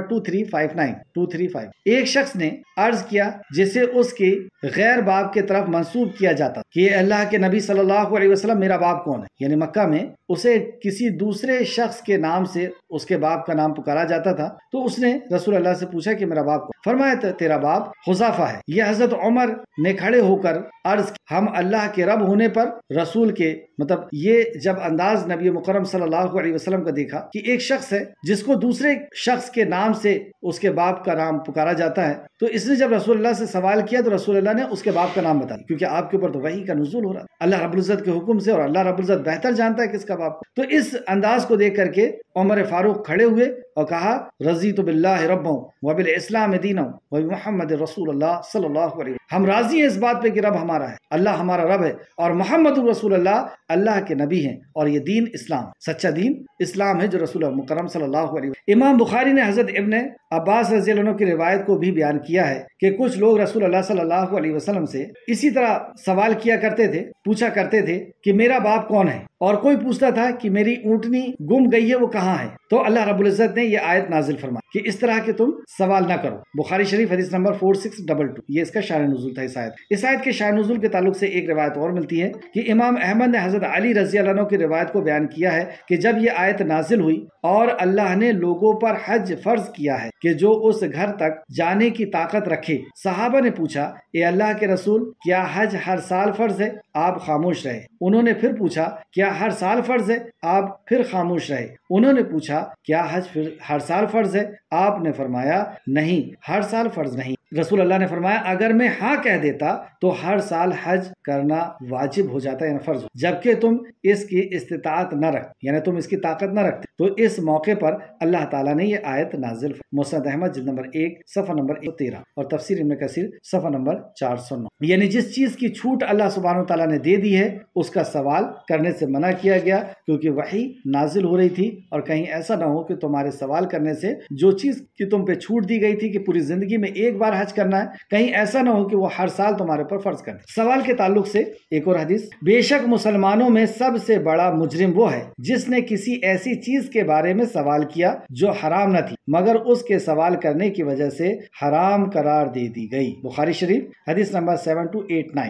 2359۔ ایک شخص نے عرض کیا جسے اس کے غیر باپ کے طرف منسوب کیا جاتا کہ اللہ کے نبی صلی اللہ علیہ وسلم میرا باپ کون ہے، یعنی مکہ میں اسے کسی دوسرے شخص کے نام سے اس کے باپ کا نام پکارا جاتا تھا۔ تو اس نے رسول اللہ سے پوچھا کہ میرا باپ کون؟ فرمایا تیرا باپ حذیفہ ہے۔ یہ حضرت عمر نے کھڑے ہو کر عرض ہم اللہ کے رب ہونے پر رسول کے، مطلب یہ جب انداز نبی مکرم صلی اللہ علیہ وسلم کا دیکھا کہ ایک شخص ہے جس کو دوسرے شخص کے نام سے اس کے باپ کا نام پکارا جاتا ہے، تو اس نے جب رسول اللہ سے سوال کیا تو رسول اللہ نے اس کے باپ کا نام بتایا، کیونکہ آپ کے اوپر تو وحی کا نزول ہو رہا ہے اللہ رب العزت کے حکم سے، اور اللہ رب العزت بہتر جانتا ہے کس کا باپ۔ تو اس انداز کو دیکھ کر کے عمر فاروق کھڑے ہوئے اور کہا رضیت باللہ ربا وبالاسلام دینا وبمحمد رسول اللہ صلی اللہ علیہ وسلم، ہم راضی ہیں اس بات پہ کہ رب ہمارا ہے، اللہ ہمارا رب ہے، اور محمد رسول اللہ اللہ کے نبی ہیں، اور یہ دین اسلام، سچا دین اسلام ہے جو رسول مکرم صلی اللہ علیہ وسلم۔ امام بخاری نے حضرت ابن عباس رضی اللہ عنہ کی روایت کو بھی بیان کیا ہے کہ کچھ لوگ رسول اللہ صلی اللہ علیہ وسلم سے اسی طرح سوال کیا کرتے تھے، پوچھا کرتے تھے کہ میرا باپ کون ہے، اور کوئی پوچھتا تھا کہ میری اونٹنی گم گئی ہے وہ کہاں ہے، تو اللہ رب العزت نے یہ آیت نازل فرمائی کہ اس طرح کے تم سوال نہ کرو۔ بخاری شریف حدیث نمبر 4622، یہ اس کا شان نزول تھا۔ اس آیت کے شان نزول کے تعلق سے ایک روایت اور ملتی ہے کہ امام احمد نے حضرت علی رضی اللہ عنہ کی روایت کو بیان کیا ہے کہ جب یہ آیت نازل ہوئی اور اللہ نے لوگوں پر حج فرض کیا ہے کہ جو اس گھر تک جانے کی طاقت رکھے، صحابہ نے پوچھا اے اللہ کے رسول کیا حج ہر سال فرض ہے؟ آپ خاموش رہے۔ انہوں نے پھر پوچھا کیا ہر سال فرض ہے؟ آپ پھر خاموش رہے۔ انہوں نے پوچھا کیا حج ہر سال فرض ہے؟ آپ نے فرمایا نہیں، ہر سال فرض نہیں۔ رسول اللہ نے فرمایا اگر میں ہاں کہہ دیتا تو ہر سال حج کرنا واجب ہو جاتا، یعنی فرض، جبکہ تم اس کی استطاعت نہ رکھ، یعنی تم اس کی طاقت نہ رکھتے۔ تو اس موقع پر اللہ تعالیٰ نے یہ آیت نازل مسند احمد جلد نمبر 1 صفحہ نمبر 113 اور تفسیر ابن کثیر صفحہ نمبر 409، یعنی جس چیز کی چھوٹ اللہ سبحانہ وتعالیٰ نے دے دی ہے اس کا سوال کرنے سے منع کیا گیا، کیونکہ وحی نازل ہو رہی تھی، اور کہیں ایسا نہ ہو کہ تمہارے سوال کرنے سے جو چیز کی تم پہ چھوٹ دی گئی تھی کہ پوری زندگی میں ایک بار حج کرنا ہے، کہیں ایسا نہ ہو کہ وہ ہر سال تمہارے پر فرض کر دے۔ سوال کے تعلق سے ایک اور حدیث، بے شک مسلمانوں میں سب سے بڑا مجرم وہ ہے جس نے کسی ایسی چیز کے بارے میں سوال کیا جو حرام نہ تھی مگر اس کے سوال کرنے کی وجہ سے حرام قرار دے دی گئی۔ بخاری شریف حدیث نمبر 7289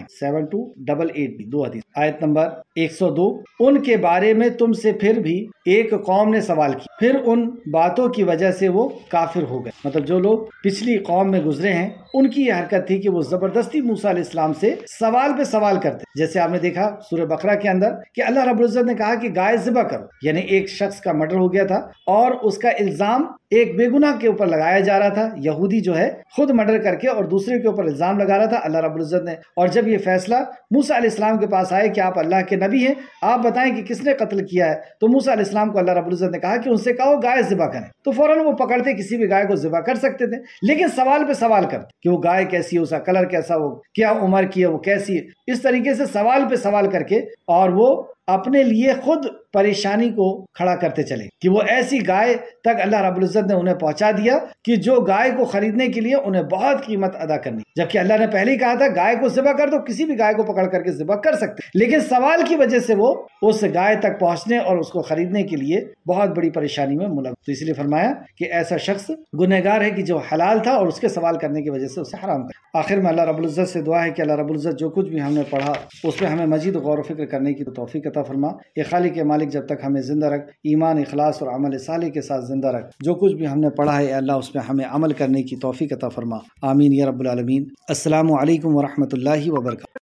7288 دو حدیث۔ آیت نمبر 102، ان کے بارے میں تم سے پھر بھی ایک قوم نے سوال کی، پھر ان باتوں کی وجہ سے وہ کافر ہو گئے۔ مطلب جو لوگ پچھلی قوم میں گزرے ہیں ان کی یہ حرکت تھی کہ وہ زبردستی موسیٰ علیہ السلام سے سوال پہ سوال کرتے، جیسے آپ نے دیکھا سورہ بقرہ کے اندر کہ اللہ رب العزت نے کہا کہ گائے ذبح کرو، یعنی ایک شخص کا مرڈر ہو گیا تھا اور اس کا الزام ایک بے گناہ کے اوپر لگایا جا رہا تھا، یہودی جو ہے خود مرڈر کر کے اور دوسرے کے اوپر الزام لگا رہا تھا اللہ رب العزت نے۔ اور جب یہ فیصلہ موسیٰ علیہ السلام کے پاس آئے کہ آپ اللہ کے نبی ہیں، آپ بتائیں کہ کس نے قتل کیا ہے، تو موسیٰ علیہ السلام کو اللہ رب العزت نے کہا کہ ان سے کہو گائے ذبح کریں، تو فوراً وہ پکڑتے کسی بھی گائے کو ذبح کر سکتے تھے، لیکن سوال پہ سوال کرتے کہ وہ گائے کیسی ہے، اس کا کلر کیسا، وہ کیا عمر کی ہے، وہ کیسی ہے، اس طریقے سے سوال پہ سوال کر کے، اور وہ اپنے لیے خود پریشانی کو کھڑا کرتے چلے کہ وہ ایسی گائے تک اللہ رب العزت نے انہیں پہنچا دیا کہ جو گائے کو خریدنے کے لیے انہیں بہت قیمت ادا کرنی، جبکہ اللہ نے پہلے ہی کہا تھا گائے کو ذبح کر دو، کسی بھی گائے کو پکڑ کر کے ذبح کر سکتے، لیکن سوال کی وجہ سے وہ اس گائے تک پہنچنے اور اس کو خریدنے کے لیے بہت بڑی پریشانی میں ملوث، تو اس لیے فرمایا کہ ایسا شخص گنہگار ہے کہ جو حلال تھا اور اس کے سوال کرنے کی وجہ سے اسے حرام کر۔ آخر میں اللہ رب العزت سے دعا ہے کہ اللہ رب العزت جو کچھ بھی ہم نے پڑھا اس پہ ہمیں مزید غور و فکر کرنے کی توفیق عطا فرما۔ اے خالق مالک جب تک ہمیں زندہ رکھ، ایمان اخلاص اور عمل صالح کے ساتھ زندہ رکھ، جو کچھ بھی ہم نے پڑھا ہے اے اللہ اس پہ ہمیں عمل کرنے کی توفیق عطا فرما، آمین یا رب العالمین۔ السلام علیکم ورحمۃ اللہ وبرکاتہ۔